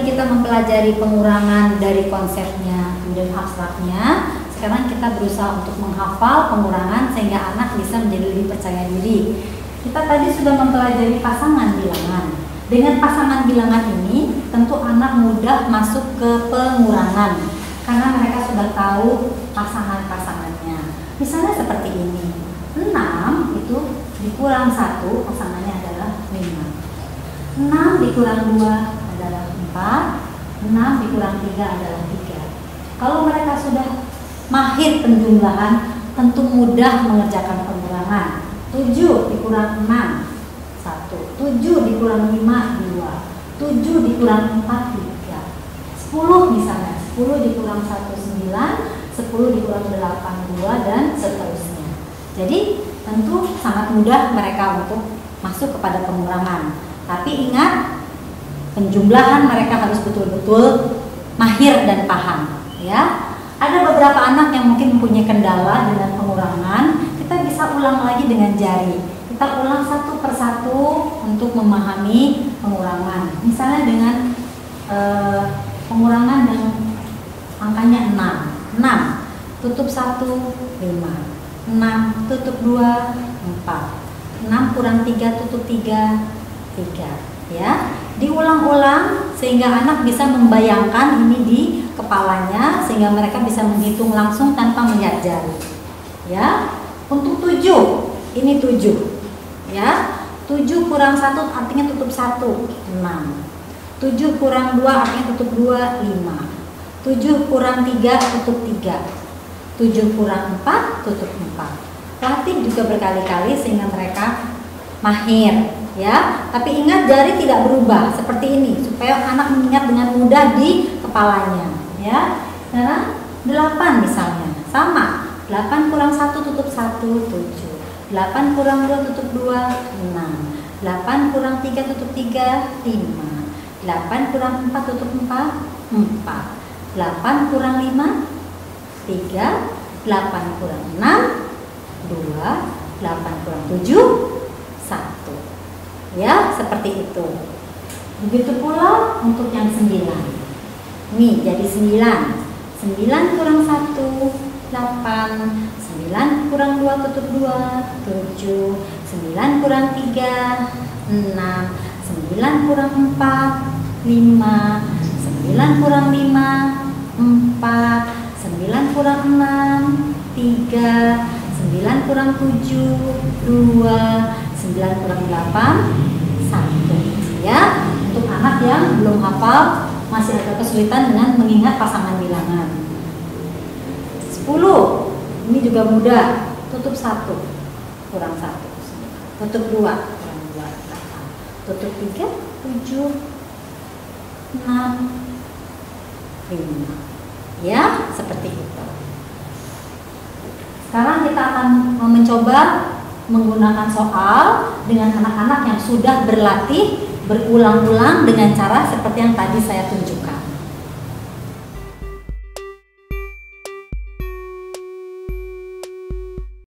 kita mempelajari pengurangan dari konsepnya, kemudian abstraknya, sekarang kita berusaha untuk menghafal pengurangan sehingga anak bisa menjadi lebih percaya diri. Kita tadi sudah mempelajari pasangan bilangan. Dengan pasangan bilangan ini, tentu anak mudah masuk ke pengurangan karena mereka sudah tahu pasangan-pasangannya. Misalnya seperti ini, 6 itu dikurang 1, pasangannya adalah 5. 6 dikurang 2 adalah 4, 6 dikurang 3 adalah 3. Kalau mereka sudah mahir penjumlahan, tentu mudah mengerjakan pengurangan. 7 dikurang 6, 1. 7 dikurang 5, 2. 7 dikurang 4, 3. 10 misalnya, 10 dikurang 1, 9. 10 dikurang 8, 2, dan seterusnya. Jadi tentu sangat mudah mereka untuk masuk kepada pengurangan. Tapi ingat, penjumlahan mereka harus betul-betul mahir dan paham. Ya, ada beberapa anak yang mungkin mempunyai kendala dengan pengurangan. Kita bisa ulang lagi dengan jari. Kita ulang satu persatu untuk memahami pengurangan. Misalnya dengan pengurangan yang angkanya 6, tutup 1, 5, 6, tutup 2, 4, 6 kurang 3, tutup 3, 3. Ya, diulang-ulang sehingga anak bisa membayangkan ini di kepalanya, sehingga mereka bisa menghitung langsung tanpa melihat jari. Ya, untuk 7, ini 7. Ya, 7 kurang 1 artinya tutup 1, 6. 7 kurang 2 artinya tutup 2, 5. 7 kurang 3 tutup 3. 7 kurang 4 tutup 4. Latih juga berkali-kali sehingga mereka mahir, ya. Tapi ingat jari tidak berubah seperti ini supaya anak mengingat dengan mudah di kepalanya, ya. Sekarang 8 misalnya, sama. 8 kurang 1 tutup 1, 7. 8 kurang 2 tutup 2, 6. 8 kurang 3 tutup 3, 5. 8 kurang 4 tutup 4, 4. 8 kurang 5, 3, 8 kurang 6, 2, 8 kurang 7, 1. Ya, seperti itu. Begitu pula untuk yang 9. Nih, jadi 9. 9 kurang 1, 8. 9 kurang 2 tutup 2, 7. 9 kurang 3, 6. 9 kurang 4, 5. 9 kurang 5, 4. 9 kurang 6, 3. 9 kurang 7, 2. 9 kurang 8, 1. Ya, untuk anak yang belum hafal masih ada kesulitan dengan mengingat pasangan bilangan. 10, ini juga mudah. Tutup 1 kurang 1, tutup 2 kurang 2, 8. Tutup 3, 7, 6, 5. Ya, seperti itu. Sekarang kita akan mencoba menggunakan soal dengan anak-anak yang sudah berlatih berulang-ulang dengan cara seperti yang tadi saya tunjukkan.